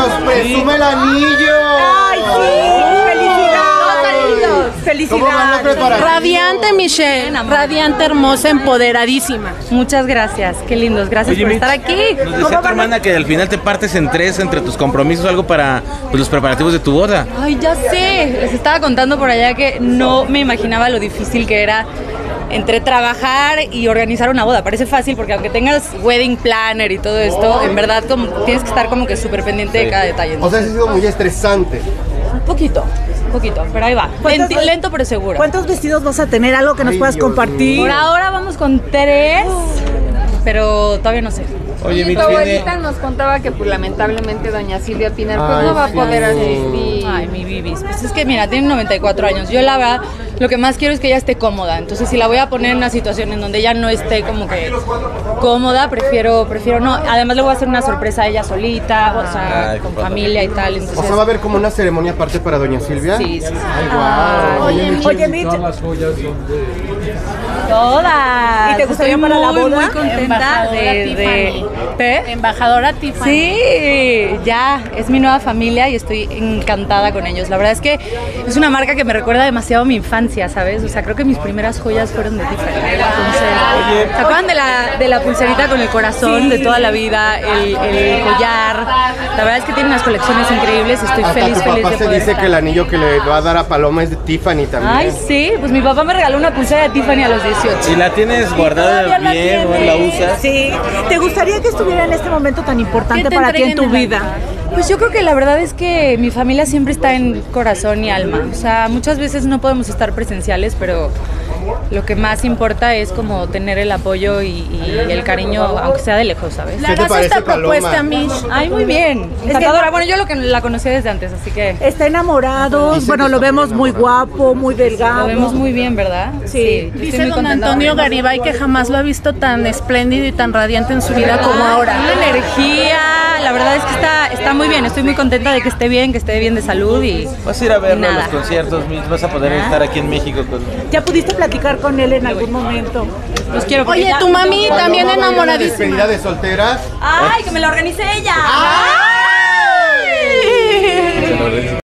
presume el anillo. ¡Ay, sí! ¡Felicidades! ¡Felicidades! ¿Cómo van los preparativos? Radiante, Michelle. Radiante, hermosa, empoderadísima. Muchas gracias, qué lindos, gracias Oye, por Mitch, estar aquí. Nos decía tu hermana que al final te partes en tres entre tus compromisos, algo para pues, los preparativos de tu boda. Ay, ya sé, les estaba contando por allá que no me imaginaba lo difícil que era entre trabajar y organizar una boda. Parece fácil porque aunque tengas wedding planner y todo esto, en verdad como, tienes que estar como que súper pendiente de cada detalle. O sea, ha sido muy estresante. Poquito, pero ahí va. Lento pero seguro. ¿Cuántos vestidos vas a tener? ¿Algo que nos puedas compartir? Por ahora vamos con 3, pero todavía no sé. Oye, Tu Mitch, abuelita nos contaba que pues lamentablemente doña Silvia Pinal pues no va a poder asistir. Ay, mi bibis. Pues es que mira, tiene 94 años. Yo la verdad, lo que más quiero es que ella esté cómoda. Entonces, si la voy a poner en una situación en donde ella no esté como que cómoda, prefiero no. Además, le voy a hacer una sorpresa a ella solita, o sea, Ay, con qué familia y tal. Entonces, O sea, ¿va a haber como una ceremonia aparte para doña Silvia? sí. Ay, guau. Oye, Mitch, Todas. ¿Y te gustaría Estoy para la muy, boda? muy contenta ¿Qué? Embajadora Tiffany. Sí, ya, es mi nueva familia y estoy encantada con ellos. La verdad es que es una marca que me recuerda demasiado a mi infancia, ¿sabes? O sea, creo que mis primeras joyas fueron de Tiffany. Entonces, ¿se acuerdan de la pulserita con el corazón de toda la vida? El collar. La verdad es que tiene unas colecciones increíbles. Estoy Hasta feliz tu papá de se poder dice estar. que el anillo que le va a dar a Paloma es de Tiffany también. Ay, sí, pues mi papá me regaló una pulsera de Tiffany a los 18. ¿y la tienes guardada ¿Todavía la bien o tienes? la usas? Sí. ¿Te gustaría que estuviera en este momento tan importante para ti en tu vida? Pues yo creo que la verdad es que mi familia siempre está en corazón y alma. O sea, muchas veces no podemos estar presenciales, pero lo que más importa es como tener el apoyo y el cariño, aunque sea de lejos, ¿sabes? ¿Qué te parece, esta Paloma? propuesta, Mish. Ay, muy bien. Encantadora. Bueno, yo lo que la conocí desde antes, así que Está enamorados, bueno, lo vemos muy guapo, muy delgado. lo vemos muy bien, ¿verdad? Sí. yo estoy Dice muy don contenta. Antonio Garibay que jamás lo ha visto tan espléndido y tan radiante en su vida como ahora. Una energía, la verdad es que está muy bien. Estoy muy contenta de que esté bien de salud y Vas a ir a verlo a nada. los conciertos, Mitch, vas a poder estar aquí en México con... ¿Ya pudiste platicar con él en algún momento? los quiero. porque Oye, ya- tu mami Paloma también va a ir a la enamoradísima. despedida de solteras. Ay, que me la organice ella. ¡Ay!